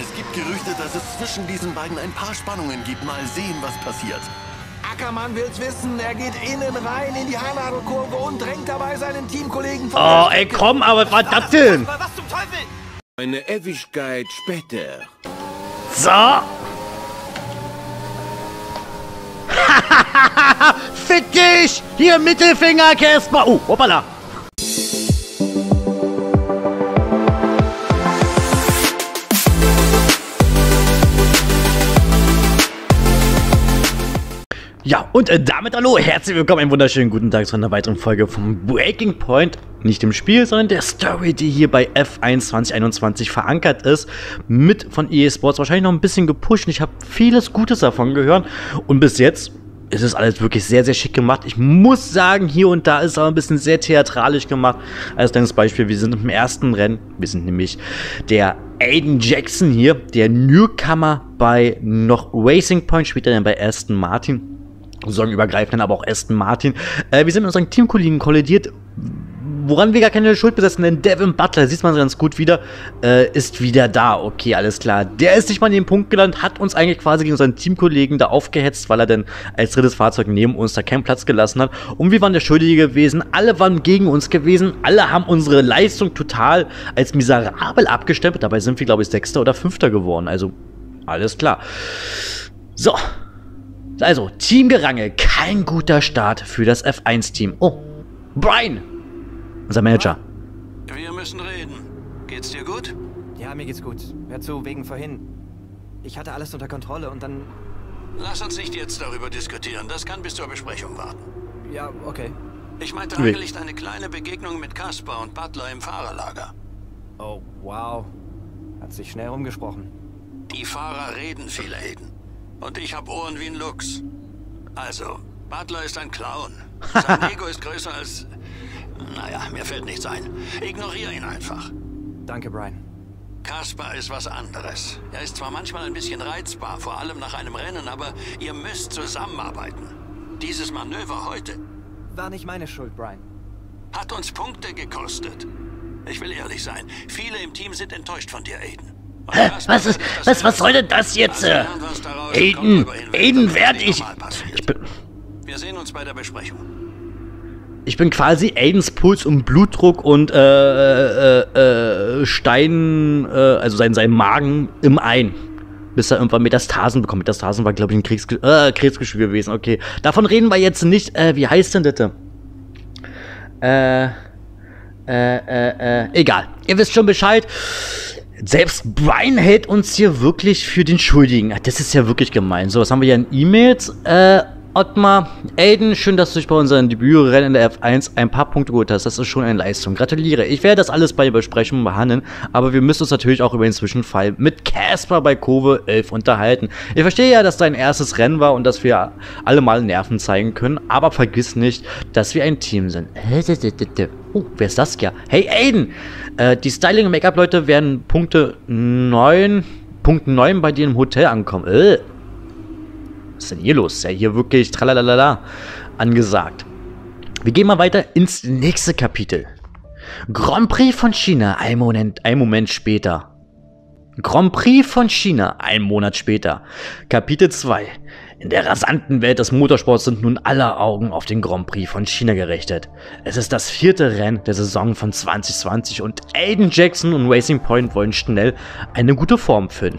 Es gibt Gerüchte, dass es zwischen diesen beiden ein paar Spannungen gibt. Mal sehen, was passiert. Ackermann will's wissen. Er geht innen rein in die Haarnadelkurve und drängt dabei seinen Teamkollegen von Oh, ey, komm, aber was war das denn? Was zum Teufel? Eine Ewigkeit später. So. Fick dich! Hier, Mittelfinger, Casper. Oh, hoppala. Ja, und damit hallo, herzlich willkommen, einen wunderschönen guten Tag zu einer weiteren Folge vom Breaking Point. Nicht dem Spiel, sondern der Story, die hier bei F1 2021 verankert ist. Mit von EA Sports wahrscheinlich noch ein bisschen gepusht. Ich habe vieles Gutes davon gehört. Und bis jetzt ist es alles wirklich sehr, sehr schick gemacht. Ich muss sagen, hier und da ist es aber ein bisschen sehr theatralisch gemacht. Als kleines Beispiel, wir sind im ersten Rennen. Wir sind nämlich der Aiden Jackson hier, der Newcomer bei noch Racing Point, später dann bei Aston Martin. Saisonübergreifend, aber auch Aston Martin. Wir sind mit unseren Teamkollegen kollidiert, woran wir gar keine Schuld besetzen, denn Devin Butler, sieht man ganz gut wieder, ist wieder da. Okay, alles klar. Der ist nicht mal in den Punkt gelandet, hat uns eigentlich quasi gegen unseren Teamkollegen da aufgehetzt, weil er dann als drittes Fahrzeug neben uns da keinen Platz gelassen hat. Und wir waren der Schuldige gewesen, alle waren gegen uns gewesen, alle haben unsere Leistung total als miserabel abgestempelt. Dabei sind wir, glaube ich, Sechster oder Fünfter geworden. Also, alles klar. So. Also, Teamgerangel, kein guter Start für das F1-Team. Oh, Brian, unser Manager. Wir müssen reden. Geht's dir gut? Ja, mir geht's gut. Hör zu, wegen vorhin. Ich hatte alles unter Kontrolle und dann... Lass uns nicht jetzt darüber diskutieren. Das kann bis zur Besprechung warten. Ja, okay. Ich meinte eigentlich eine kleine Begegnung mit Casper und Butler im Fahrerlager. Oh, wow. Hat sich schnell rumgesprochen. Die Fahrer reden viel, Aiden. Und ich hab Ohren wie ein Luchs. Also, Butler ist ein Clown. Sein Ego ist größer als... Naja, mir fällt nichts ein. Ignoriere ihn einfach. Danke, Brian. Casper ist was anderes. Er ist zwar manchmal ein bisschen reizbar, vor allem nach einem Rennen, aber ihr müsst zusammenarbeiten. Dieses Manöver heute... War nicht meine Schuld, Brian. Hat uns Punkte gekostet. Ich will ehrlich sein, viele im Team sind enttäuscht von dir, Aiden. Was soll denn das jetzt? Aiden, werd ich... Wir sehen uns bei der Besprechung. Ich bin quasi Aidens Puls und Blutdruck und Stein, also sein Magen im Ein. Bis er irgendwann Metastasen bekommt. Metastasen war, glaube ich, ein Krebsgeschwür gewesen. Okay, davon reden wir jetzt nicht. Wie heißt denn das? Egal. Ihr wisst schon Bescheid. Selbst Brian hält uns hier wirklich für den Schuldigen. Das ist ja wirklich gemein. So, was haben wir hier in E-Mails? Ottmar, Aiden, schön, dass du dich bei unserem Debütrennen in der F1 ein paar Punkte geholt hast. Das ist schon eine Leistung. Gratuliere. Ich werde das alles bei der Besprechung behandeln, aber wir müssen uns natürlich auch über den Zwischenfall mit Casper bei Kurve 11 unterhalten. Ich verstehe ja, dass dein erstes Rennen war und dass wir alle mal Nerven zeigen können, aber vergiss nicht, dass wir ein Team sind. Oh, wer ist das ja? Hey, Aiden! Die Styling- und Make-up-Leute werden Punkt 9 bei dir im Hotel ankommen. Was ist denn hier los? Ist ja hier wirklich tralalala angesagt. Wir gehen mal weiter ins nächste Kapitel. Grand Prix von China, ein Moment später. Grand Prix von China, ein Monat später. Kapitel 2. In der rasanten Welt des Motorsports sind nun aller Augen auf den Grand Prix von China gerichtet. Es ist das 4. Rennen der Saison von 2020 und Aiden Jackson und Racing Point wollen schnell eine gute Form finden.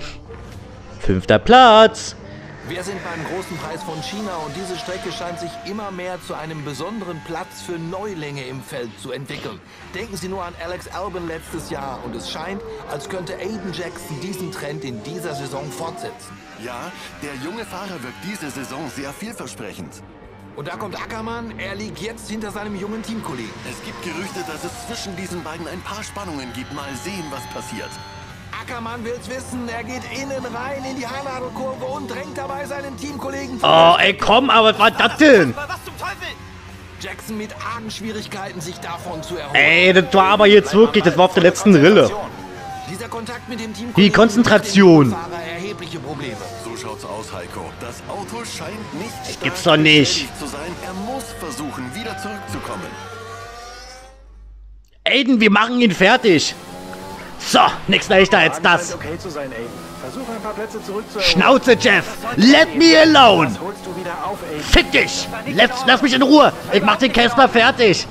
5. Platz. Wir sind beim großen Preis von China und diese Strecke scheint sich immer mehr zu einem besonderen Platz für Neulinge im Feld zu entwickeln. Denken Sie nur an Alex Albon letztes Jahr und es scheint, als könnte Aiden Jackson diesen Trend in dieser Saison fortsetzen. Ja, der junge Fahrer wirkt diese Saison sehr vielversprechend. Und da kommt Ackermann, er liegt jetzt hinter seinem jungen Teamkollegen. Es gibt Gerüchte, dass es zwischen diesen beiden ein paar Spannungen gibt. Mal sehen, was passiert. Ackermann will's wissen, er geht innen rein in die Haarnadelkurve und drängt dabei seinen Teamkollegen von... Oh, ey, komm, aber was war das denn? Was zum Teufel? Jackson mit argen Schwierigkeiten, sich davon zu erholen. Ey, das war aber jetzt wirklich, das war auf der letzten Rille. Dieser Kontakt mit dem Team Die Konzentration. Erhebliche Probleme. So schaut's aus, Heiko. Das Auto scheint nicht stark gibt's doch nicht zu sein. Er muss versuchen, wieder zurückzukommen. Aiden, wir machen ihn fertig. So, nichts leichter als das. Okay zu sein, Aiden. Versuch ein paar Plätze zurückzuerobern. Schnauze, Jeff! Let me alone! Das holst du wieder auf, Aiden. Fick dich! Lass mich in Ruhe! Ich mach den Casper fertig!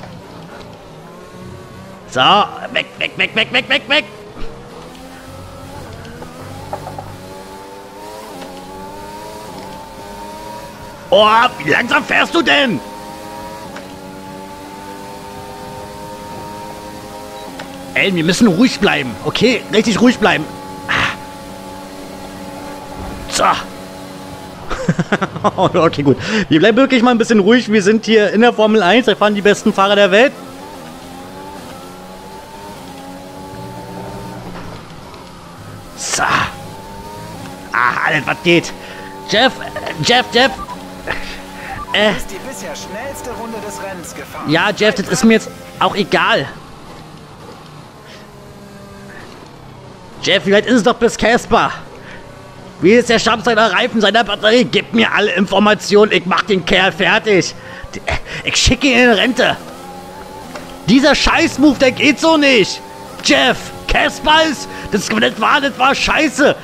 So, weg, weg, weg, weg, weg, weg, weg! Oh, wie langsam fährst du denn? Ey, wir müssen ruhig bleiben. Okay, richtig ruhig bleiben. So. Okay, gut. Wir bleiben wirklich mal ein bisschen ruhig. Wir sind hier in der Formel 1. Da fahren die besten Fahrer der Welt. So. Alles, was geht. Jeff. Ist die bisher schnellste Runde des Rennens gefahren. Ja, Jeff, das ist mir jetzt auch egal. Jeff, wie weit ist es doch bis Casper? Wie ist der Stand seiner Reifen, seiner Batterie? Gib mir alle Informationen, ich mach den Kerl fertig. Ich schicke ihn in Rente. Dieser Scheiß-Move, der geht so nicht. Jeff, Casper ist... Das war scheiße.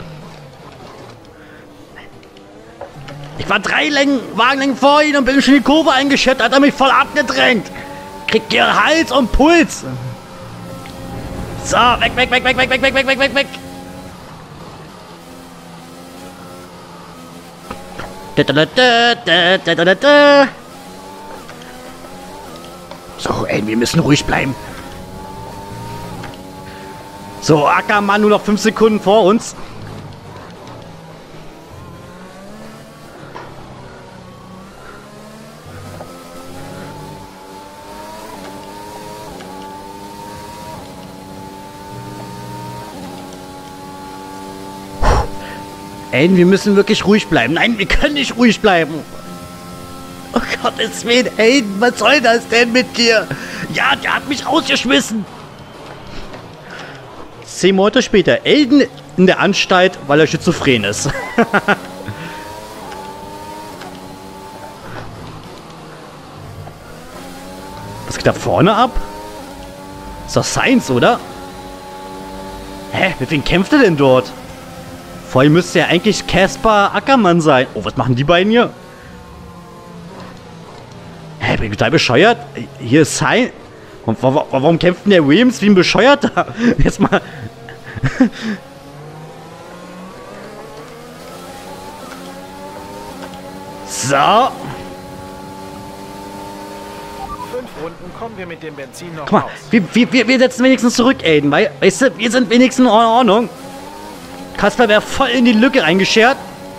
Ich war 3 Wagenlängen vor ihm und bin schon in die Kurve eingeschätzt, hat er mich voll abgedrängt. Kriegt ihr Hals und Puls. So, weg, weg, weg, weg, weg, weg, weg, weg, weg, weg, weg. So, ey, wir müssen ruhig bleiben. So, Ackermann nur noch 5 Sekunden vor uns. Ey, wir müssen wirklich ruhig bleiben. Nein, wir können nicht ruhig bleiben. Oh Gottes Willen, Aiden, was soll das denn mit dir? Ja, der hat mich rausgeschmissen. 10 Monate später, Aiden in der Anstalt, weil er schizophren ist. Was geht da vorne ab? Ist doch Science, oder? Hä, mit wem kämpft er denn dort? Vorhin müsste ja eigentlich Casper Ackermann sein. Oh, was machen die beiden hier? Hä, bin ich total bescheuert? Hier ist Science. Warum kämpft denn der Williams wie ein Bescheuerter? Jetzt mal... So. 5 Runden kommen wir mit dem Benzin noch Guck mal, raus. wir setzen wenigstens zurück, Aiden, weil, weißt du, wir sind wenigstens in Ordnung. Kasper wäre voll in die Lücke reingeschert.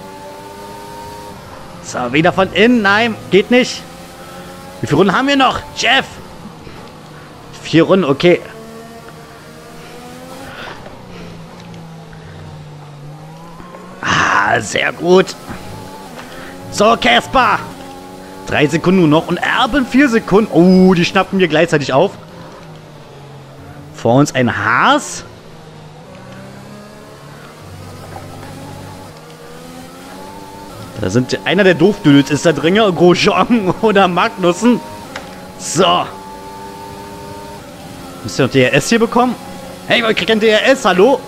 So, wieder von innen. Nein, geht nicht. Wie viele Runden haben wir noch? Jeff! 4 Runden, okay. Ah, sehr gut. So, Casper. 3 Sekunden nur noch und Erben 4 Sekunden. Oh, die schnappen wir gleichzeitig auf. Vor uns ein Haas. Da sind einer der Doofdödels ist da drin, Grosjean oder Magnussen. So. Müsst ihr noch DRS hier bekommen? Hey, wir kriegen DRS, hallo?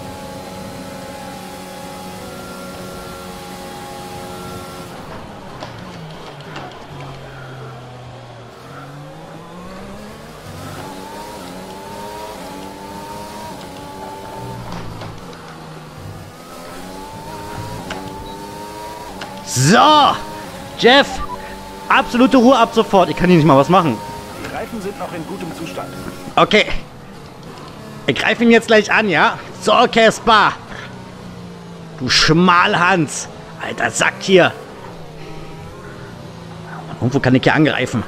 So, Jeff, absolute Ruhe ab sofort. Ich kann hier nicht mal was machen. Die Reifen sind noch in gutem Zustand. Okay. Ich greife ihn jetzt gleich an, ja? So, Casper. Du Schmalhans. Alter Sack hier. Irgendwo kann ich hier angreifen.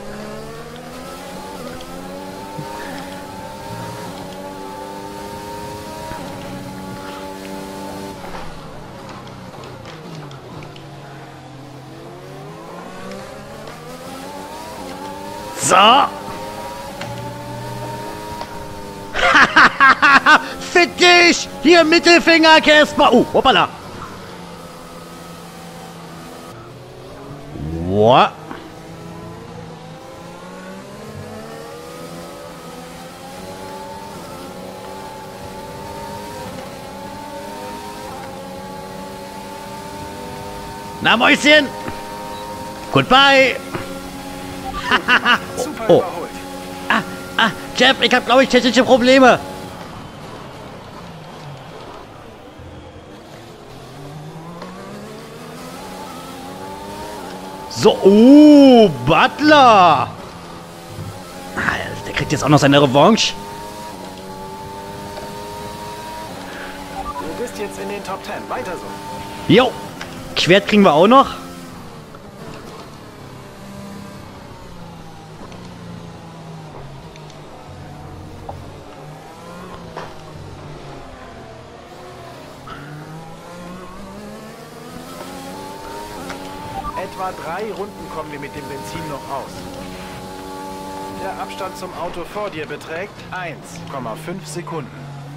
So. Fick dich! Hier, Mittelfinger, Casper. Oh, hoppala. What? Na, Mäuschen! Goodbye! Super Oh. überholt. Jeff, ich habe, glaube ich, technische Probleme. So, Butler! Der kriegt jetzt auch noch seine Revanche. Du bist jetzt in den Top 10. Weiter so. Jo, Quert kriegen wir auch noch. Etwa 3 Runden kommen wir mit dem Benzin noch aus. Der Abstand zum Auto vor dir beträgt 1,5 Sekunden.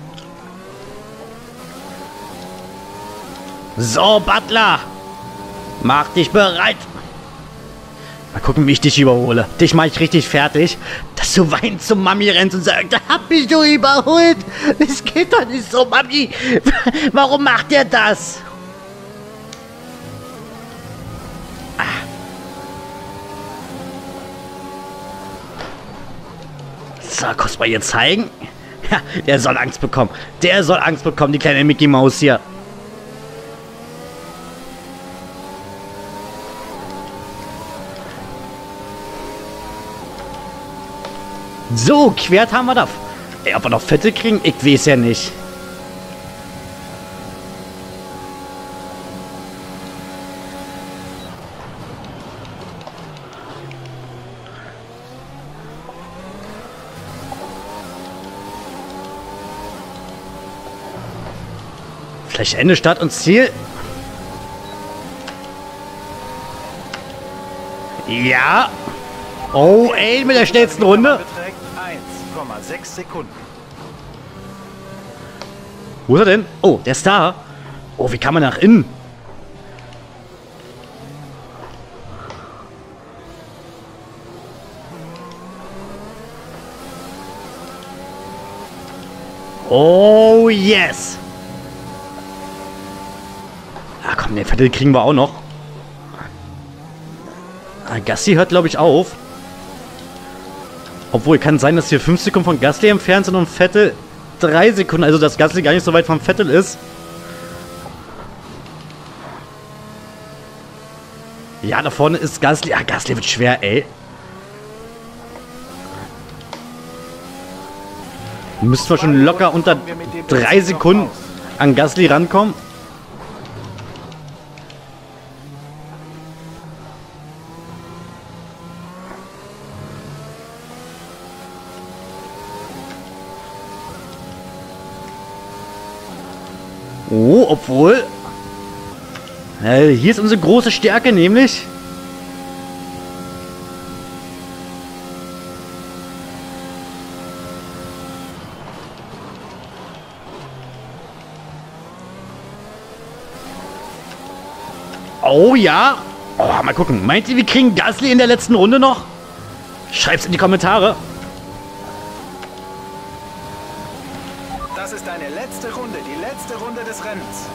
So, Butler. Mach dich bereit. Mal gucken, wie ich dich überhole. Dich mache ich richtig fertig. Dass du weinend zum Mami rennst und sagst, hab mich so überholt. Es geht doch nicht so, Mami. Warum macht der das? So, kurz mal ihr zeigen. Ja, der soll Angst bekommen. Der soll Angst bekommen, die kleine Mickey Maus hier. So, Quert haben wir da. Ey, ob wir noch Fette kriegen? Ich weiß ja nicht. Vielleicht Ende, Start und Ziel. Ja. Oh, ey, mit der schnellsten Runde. Beträgt 1,6 Sekunden. Wo ist er denn? Oh, der ist da. Oh, wie kann man nach innen? Oh, yes. Ah, komm, den Vettel kriegen wir auch noch. Ah, Gasly hört, glaube ich, auf. Obwohl, kann sein, dass wir 5 Sekunden von Gasly entfernt sind und Vettel 3 Sekunden. Also, dass Gasly gar nicht so weit vom Vettel ist. Ja, da vorne ist Gasly. Ah, Gasly wird schwer, ey. Müssten wir schon locker unter 3 Sekunden an Gasly rankommen. Oh, obwohl... hier ist unsere große Stärke, nämlich... Oh ja. Oh, mal gucken. Meint ihr, wir kriegen Gasly in der letzten Runde noch? Schreibt's in die Kommentare. Das ist deine letzte Runde, die letzte Runde des Rennens.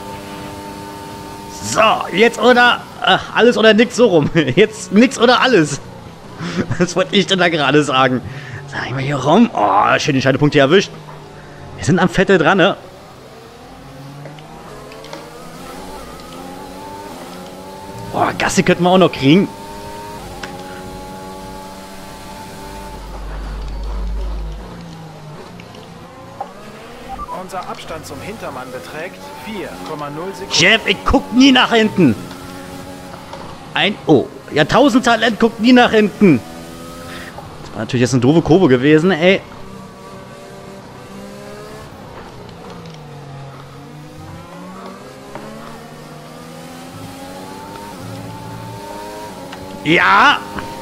So, jetzt oder... alles oder nix, so rum. Jetzt nix oder alles. Das wollte ich denn da gerade sagen. Sag ich mal hier rum. Oh, schön den Scheidepunkt hier erwischt. Wir sind am Vettel dran, ne? Oh, Gasly könnten wir auch noch kriegen. Unser Abstand zum Hintermann beträgt 4,0 Sekunden. Jeff, ich guck nie nach hinten. Oh, ja, 1000 Talent guckt nie nach hinten. Das war natürlich jetzt eine doofe Kurve gewesen, ey. Ja.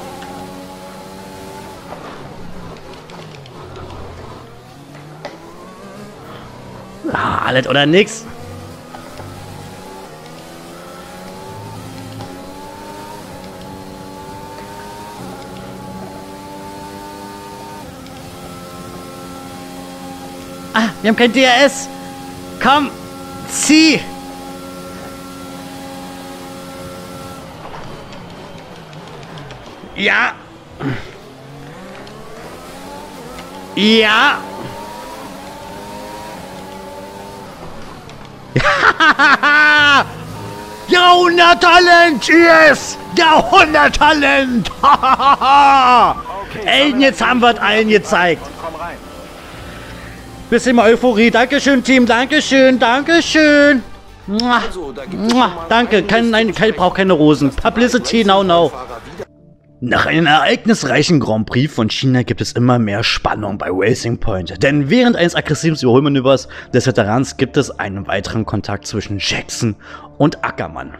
Ah, alles oder nix. Ah, wir haben kein DRS. Komm, zieh. Ja. Ja. Jahrhunderttalent, yes! Jahrhunderttalent! Ey, jetzt haben wir es allen gezeigt. Komm rein. Bisschen mal Euphorie. Dankeschön, Team. Dankeschön. Dankeschön. Also, da gibt es schon mal Danke. Ich brauche keine Rosen. Publicity, now. Nach einem ereignisreichen Grand Prix von China gibt es immer mehr Spannung bei Racing Point. Denn während eines aggressiven Überholmanövers des Veterans gibt es einen weiteren Kontakt zwischen Jackson und Ackermann.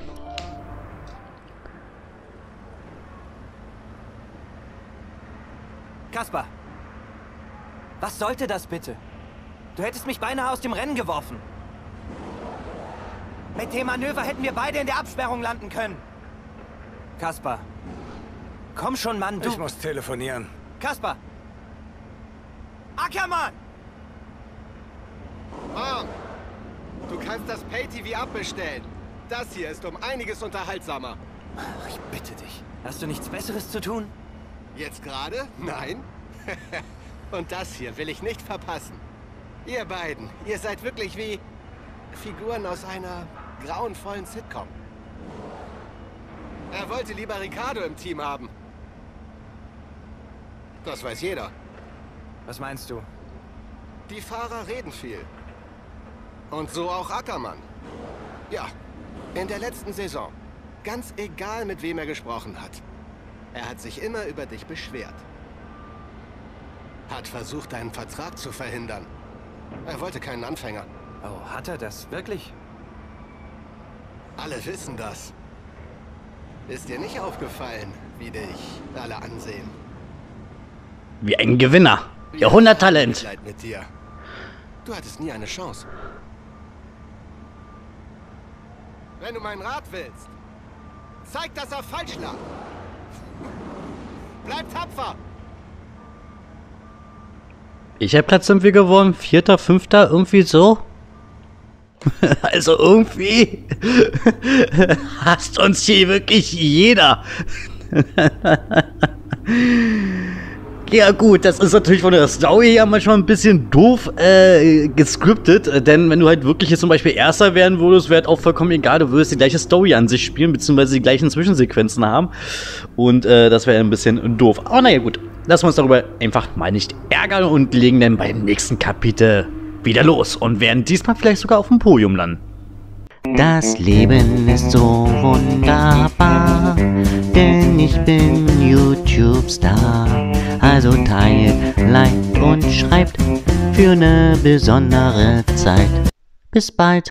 Kaspar, was sollte das bitte? Du hättest mich beinahe aus dem Rennen geworfen. Mit dem Manöver hätten wir beide in der Absperrung landen können. Kaspar, komm schon, Mann, du... Ich muss telefonieren. Kaspar! Ackermann! Mom, du kannst das Pay-TV abbestellen. Das hier ist um einiges unterhaltsamer. Ach, ich bitte dich. Hast du nichts Besseres zu tun? Jetzt gerade? Nein. Und das hier will ich nicht verpassen. Ihr beiden, ihr seid wirklich wie Figuren aus einer grauenvollen Sitcom. Er wollte lieber Ricardo im Team haben. Das weiß jeder. Was meinst du? Die Fahrer reden viel. Und so auch Ackermann. Ja, in der letzten Saison. Ganz egal, mit wem er gesprochen hat. Er hat sich immer über dich beschwert. Hat versucht, deinen Vertrag zu verhindern. Er wollte keinen Anfänger. Oh, hat er das wirklich? Alle wissen das. Ist dir nicht aufgefallen, wie dich alle ansehen? Wie ein Gewinner. Jahrhunderttalent. Mitleid mit dir. Du hattest nie eine Chance. Wenn du meinen Rat willst, zeig, dass er falsch lag. Bleib tapfer. Ich habe Platz 5 gewonnen. 4., 5., irgendwie so. Also irgendwie hasst uns hier wirklich jeder. Ja gut, das ist natürlich von der Story ja manchmal ein bisschen doof gescriptet, denn wenn du halt wirklich jetzt zum Beispiel Erster werden würdest, wäre halt auch vollkommen egal, du würdest die gleiche Story an sich spielen, beziehungsweise die gleichen Zwischensequenzen haben und das wäre ein bisschen doof. Aber naja gut, lassen wir uns darüber einfach mal nicht ärgern und legen dann beim nächsten Kapitel wieder los und werden diesmal vielleicht sogar auf dem Podium landen. Das Leben ist so wunderbar, denn ich bin YouTube-Star. Also teilt, liked und schreibt für eine besondere Zeit. Bis bald.